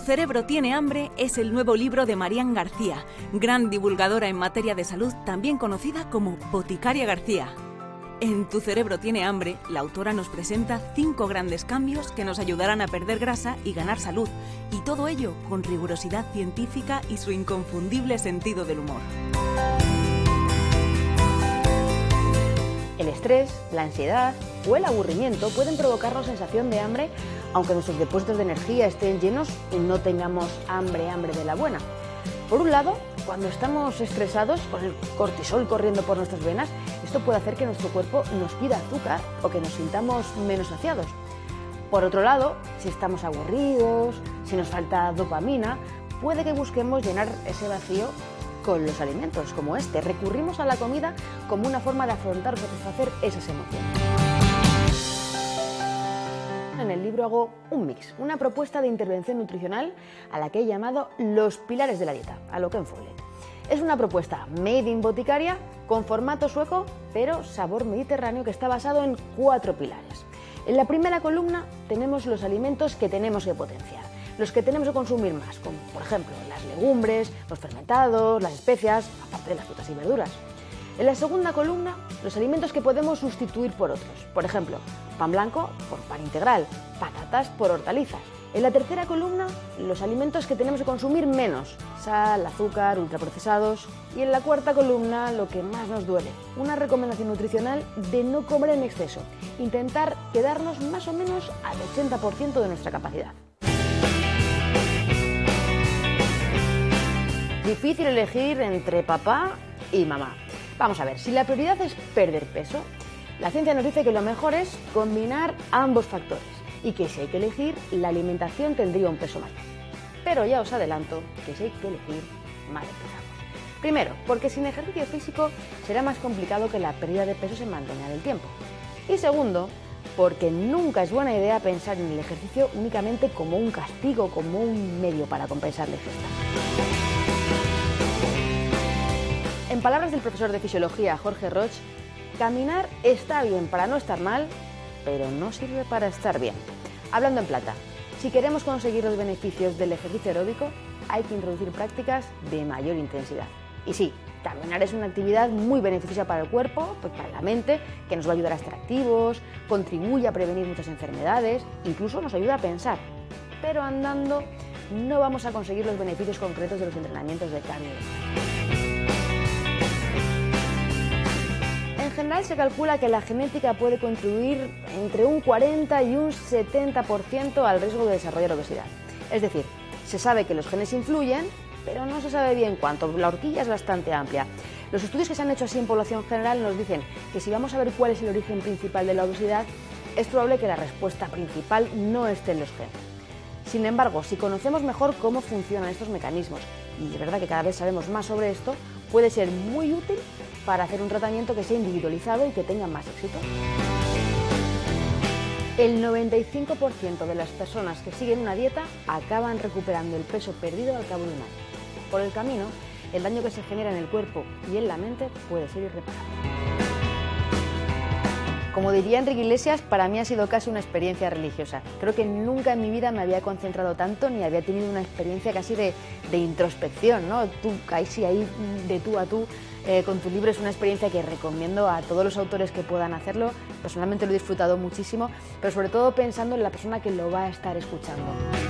cerebro tiene hambre es el nuevo libro de Marian García, gran divulgadora en materia de salud, también conocida como Boticaria García. En Tu cerebro tiene hambre, la autora nos presenta 5 grandes cambios que nos ayudarán a perder grasa y ganar salud, y todo ello con rigurosidad científica y su inconfundible sentido del humor. El estrés, la ansiedad o el aburrimiento pueden provocarnos sensación de hambre, aunque nuestros depósitos de energía estén llenos y no tengamos hambre de la buena. Por un lado, cuando estamos estresados, con el cortisol corriendo por nuestras venas, esto puede hacer que nuestro cuerpo nos pida azúcar o que nos sintamos menos saciados. Por otro lado, si estamos aburridos, si nos falta dopamina, puede que busquemos llenar ese vacío con los alimentos como este. Recurrimos a la comida como una forma de afrontar o satisfacer esas emociones. En el libro hago un mix, una propuesta de intervención nutricional a la que he llamado los pilares de la dieta, a lo Ken Follett. Es una propuesta made in Boticaria con formato sueco, pero sabor mediterráneo, que está basado en 4 pilares. En la primera columna tenemos los alimentos que tenemos que potenciar, los que tenemos que consumir más, como por ejemplo las legumbres, los fermentados, las especias, aparte de las frutas y verduras. En la segunda columna, los alimentos que podemos sustituir por otros, por ejemplo, pan blanco por pan integral, patatas por hortalizas. En la tercera columna, los alimentos que tenemos que consumir menos, sal, azúcar, ultraprocesados. Y en la cuarta columna, lo que más nos duele, una recomendación nutricional de no comer en exceso, intentar quedarnos más o menos al 80% de nuestra capacidad. Difícil elegir entre papá y mamá. Vamos a ver, si la prioridad es perder peso, la ciencia nos dice que lo mejor es combinar ambos factores y que si hay que elegir, la alimentación tendría un peso mayor. Pero ya os adelanto que si hay que elegir, mal empezamos. Primero, porque sin ejercicio físico será más complicado que la pérdida de peso se mantenga en el tiempo. Y segundo, porque nunca es buena idea pensar en el ejercicio únicamente como un castigo, como un medio para compensar la ingesta. En palabras del profesor de fisiología Jorge Roig, caminar está bien para no estar mal, pero no sirve para estar bien. Hablando en plata, si queremos conseguir los beneficios del ejercicio aeróbico, hay que introducir prácticas de mayor intensidad. Y sí, caminar es una actividad muy beneficiosa para el cuerpo, pues para la mente, que nos va a ayudar a estar activos, contribuye a prevenir muchas enfermedades, incluso nos ayuda a pensar. Pero andando no vamos a conseguir los beneficios concretos de los entrenamientos de cardio. En general se calcula que la genética puede contribuir entre un 40 y un 70% al riesgo de desarrollar obesidad. Es decir, se sabe que los genes influyen, pero no se sabe bien cuánto. La horquilla es bastante amplia. Los estudios que se han hecho así en población general nos dicen que si vamos a ver cuál es el origen principal de la obesidad, es probable que la respuesta principal no esté en los genes. Sin embargo, si conocemos mejor cómo funcionan estos mecanismos, y es verdad que cada vez sabemos más sobre esto, puede ser muy útil para hacer un tratamiento que sea individualizado y que tenga más éxito. El 95% de las personas que siguen una dieta acaban recuperando el peso perdido al cabo de un año. Por el camino, el daño que se genera en el cuerpo y en la mente puede ser irreparable. Como diría Enrique Iglesias, para mí ha sido casi una experiencia religiosa. Creo que nunca en mi vida me había concentrado tanto ni había tenido una experiencia casi de introspección, ¿no? Tú, ahí de tú a tú, con tu libro es una experiencia que recomiendo a todos los autores que puedan hacerlo. Personalmente lo he disfrutado muchísimo, pero sobre todo pensando en la persona que lo va a estar escuchando.